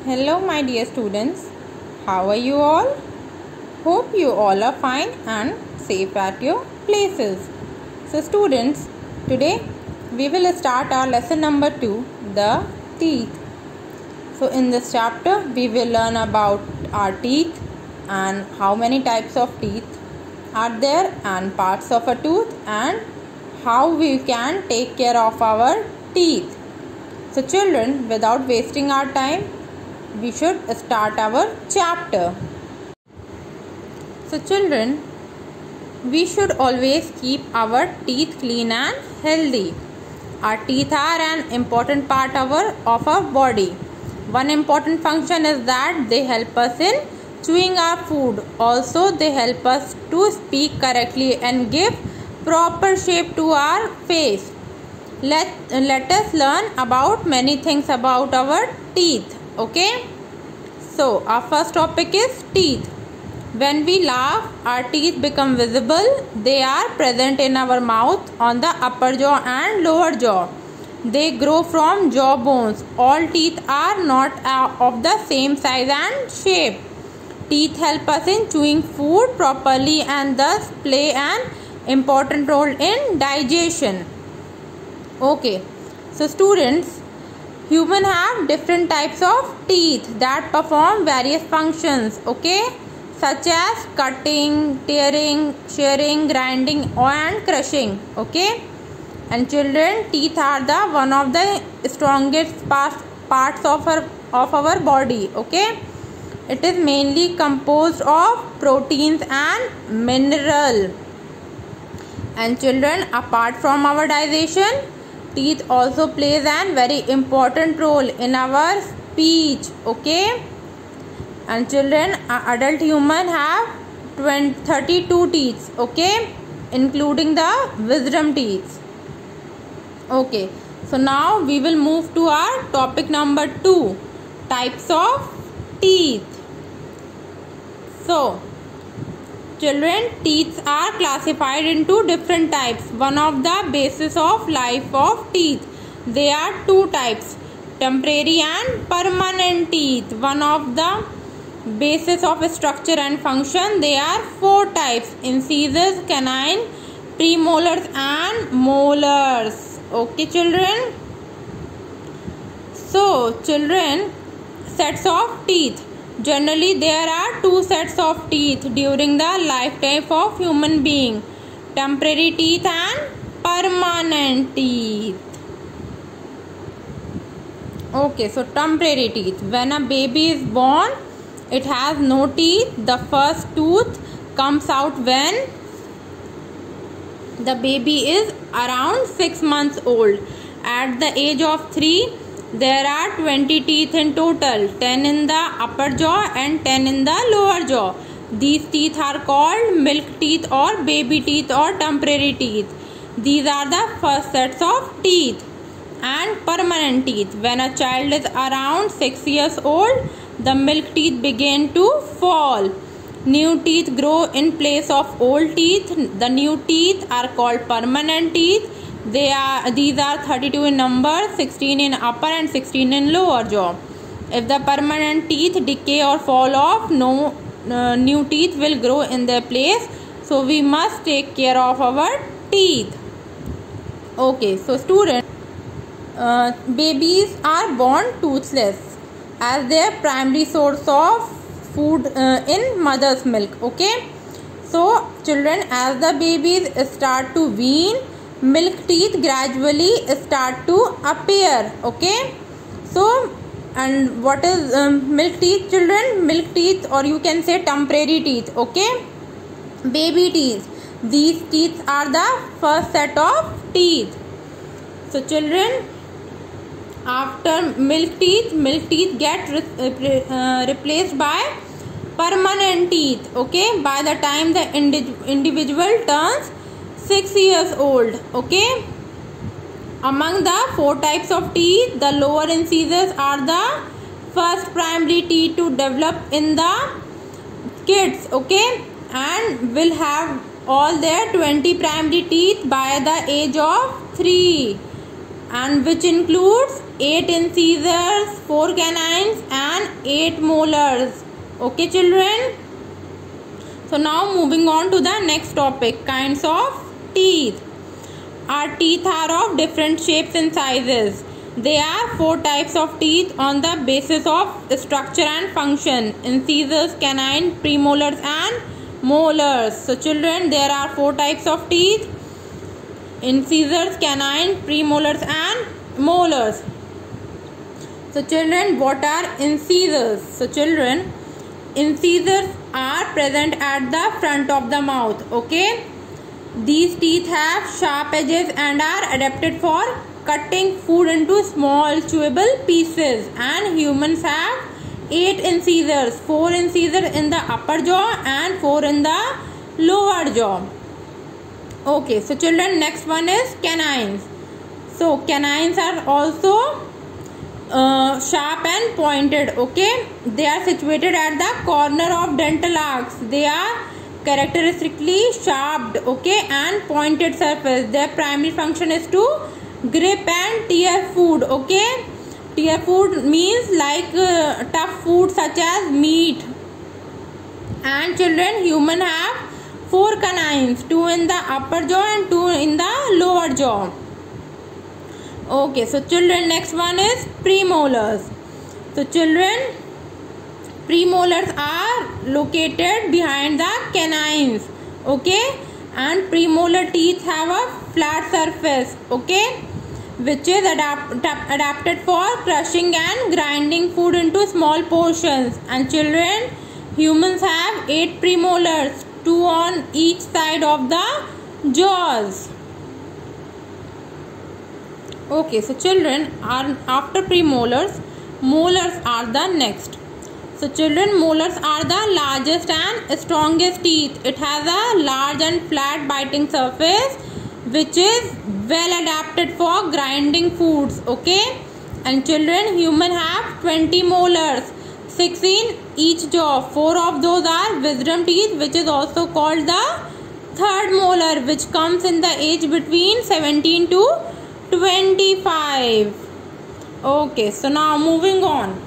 Hello my dear students, how are you all? Hope you all are fine and safe at your places. So students, today we will start our lesson number 2, the teeth. So in this chapter we will learn about our teeth and how many types of teeth are there and parts of a tooth and how we can take care of our teeth. So children, without wasting our time, we should start our chapter. So children, we should always keep our teeth clean and healthy. Our teeth are an important part of our body. One important function is that they help us in chewing our food. Also, they help us to speak correctly and give proper shape to our face. Let us learn about many things about our teeth. Okay, so our first topic is teeth. When we laugh, our teeth become visible. They are present in our mouth, on the upper jaw and lower jaw. They grow from jaw bones. All teeth are not of the same size and shape. Teeth help us in chewing food properly and thus play an important role in digestion. Okay, so students, humans have different types of teeth that perform various functions, okay, such as cutting, tearing, shearing, grinding and crushing, okay. And children, teeth are the one of the strongest parts of our body, okay. It is mainly composed of proteins and mineral. And children, apart from our digestion, teeth also plays a very important role in our speech, okay. And children, adult human have 32 teeth, okay, including the wisdom teeth. Okay, so now we will move to our topic number 2, types of teeth. So children, teeth are classified into different types. One of the basis of life of teeth. There are two types, temporary and permanent teeth. One of the basis of structure and function. There are 4 types: incisors, canine, premolars and molars. Okay children. So children, sets of teeth. Generally, there are 2 sets of teeth during the lifetime of human being: temporary teeth and permanent teeth. Okay, so temporary teeth. When a baby is born, it has no teeth. The first tooth comes out when the baby is around 6 months old. At the age of 3, there are 20 teeth in total, 10 in the upper jaw and 10 in the lower jaw. These teeth are called milk teeth or baby teeth or temporary teeth. These are the first sets of teeth. And permanent teeth. When a child is around 6 years old, the milk teeth begin to fall. New teeth grow in place of old teeth. The new teeth are called permanent teeth. These are 32 in number, 16 in upper and 16 in lower jaw. If the permanent teeth decay or fall off, no new teeth will grow in their place. So we must take care of our teeth. Okay, so students, babies are born toothless as their primary source of food in mother's milk, okay. So children, as the babies start to wean, milk teeth gradually start to appear, okay. So, and what is milk teeth children? Milk teeth, or you can say temporary teeth, okay. Baby teeth. These teeth are the first set of teeth. So children, after milk teeth get replaced by permanent teeth, okay, by the time the individual turns 6 years old, okay. Among the 4 types of teeth, the lower incisors are the first primary teeth to develop in the kids, okay, and will have all their 20 primary teeth by the age of 3, and which includes 8 incisors, 4 canines and 8 molars. Okay children. So now moving on to the next topic, kinds of teeth. Our teeth are of different shapes and sizes. There are 4 types of teeth on the basis of structure and function: incisors, canine, premolars and molars. So children, there are 4 types of teeth: incisors, canine, premolars and molars. So children, what are incisors? So children, incisors are present at the front of the mouth. Okay, these teeth have sharp edges and are adapted for cutting food into small chewable pieces. And humans have 8 incisors, 4 incisors in the upper jaw and 4 in the lower jaw. Okay, so children, next one is canines. So canines are also sharp and pointed. Okay, they are situated at the corner of dental arcs. They are characteristically sharp, okay, and pointed surface. Their primary function is to grip and tear food. Okay, tear food means like tough food such as meat. And children, human have 4 canines, 2 in the upper jaw and 2 in the lower jaw. Okay, so children, next one is premolars. So children, premolars are located behind the canines. Okay, and premolar teeth have a flat surface, okay, which is adapted for crushing and grinding food into small portions. And children, humans have 8 premolars, 2 on each side of the jaws. Okay, so children, after premolars, molars are the next. So children, molars are the largest and strongest teeth. It has a large and flat biting surface which is well adapted for grinding foods. Okay, and children, human have 20 molars, 6 in each jaw. 4 of those are wisdom teeth, which is also called the third molar, which comes in the age between 17 to 25. Okay, so now moving on.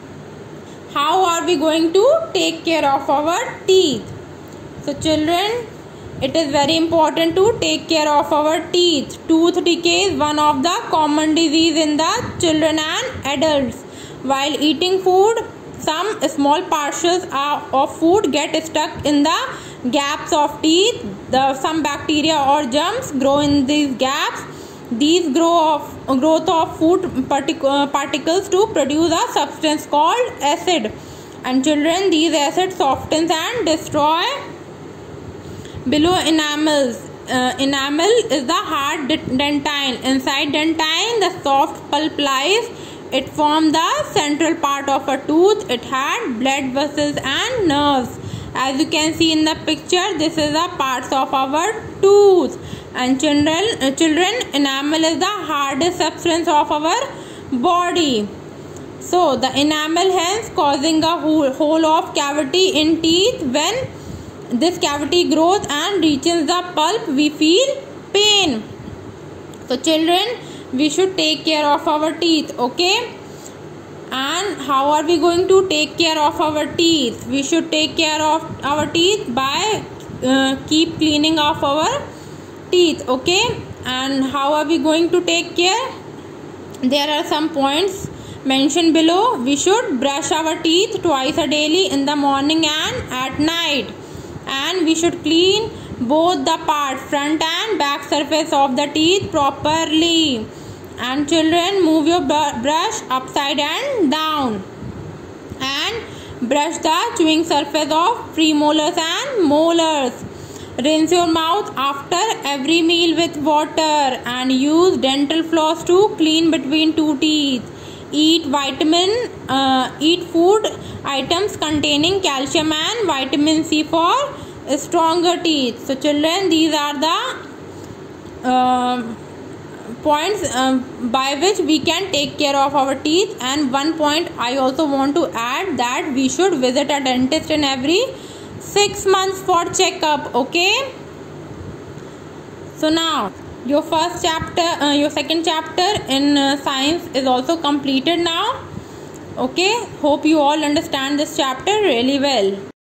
How are we going to take care of our teeth? So children, it is very important to take care of our teeth. Tooth decay is one of the common disease in the children and adults. While eating food, some small parcels of food get stuck in the gaps of teeth. Some bacteria or germs grow in these gaps. These growth of food particles to produce a substance called acid. And children, these acids softens and destroy below enamels. Enamel is the hard dentine. Inside dentine, the soft pulp lies. It forms the central part of a tooth. It had blood vessels and nerves. As you can see in the picture, this is the parts of our tooth. And children, enamel is the hardest substance of our body. So the enamel hence causing a hole of cavity in teeth. When this cavity grows and reaches the pulp, we feel pain. So children, we should take care of our teeth. Okay, and how are we going to take care of our teeth? We should take care of our teeth by keep cleaning of our teeth. Okay, and how are we going to take care? There are some points mentioned below. We should brush our teeth twice a daily, in the morning and at night. And we should clean both the parts, front and back surface of the teeth properly. And children, move your brush upside and down. And brush the chewing surface of premolars and molars. Rinse your mouth after every meal with water and use dental floss to clean between 2 teeth. Eat food items containing calcium and vitamin C for stronger teeth. So children, these are the points by which we can take care of our teeth. And one point I also want to add, that we should visit a dentist in every 6 months for checkup. Okay, so now your second chapter in science is also completed now. Okay, hope you all understand this chapter really well.